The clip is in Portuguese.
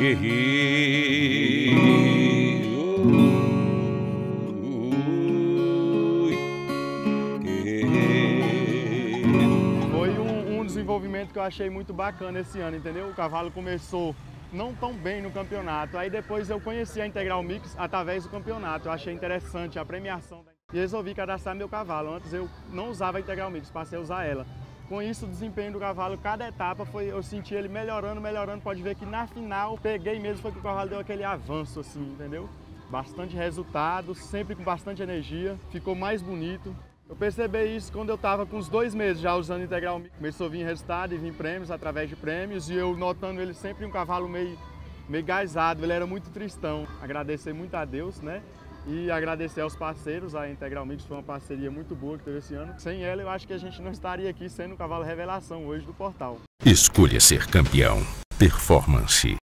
Foi um desenvolvimento que eu achei muito bacana esse ano, entendeu? O cavalo começou não tão bem no campeonato, aí depois eu conheci a Integral Mix através do campeonato, eu achei interessante a premiação e resolvi cadastrar meu cavalo. Antes eu não usava a Integral Mix, passei a usar ela. Com isso, o desempenho do cavalo, cada etapa, eu senti ele melhorando, pode ver que na final, peguei mesmo, foi que o cavalo deu aquele avanço assim, entendeu? Bastante resultado, sempre com bastante energia, ficou mais bonito. Eu percebi isso quando eu estava com uns 2 meses já usando Integral Mix. Começou a vir resultado e vir prêmios através de prêmios e eu notando ele sempre um cavalo meio gaisado, ele era muito tristão. Agradecer muito a Deus, né? E agradecer aos parceiros, a Integral Mix foi uma parceria muito boa que teve esse ano. Sem ela eu acho que a gente não estaria aqui sendo o cavalo revelação hoje do portal. Escolha ser campeão. Performance.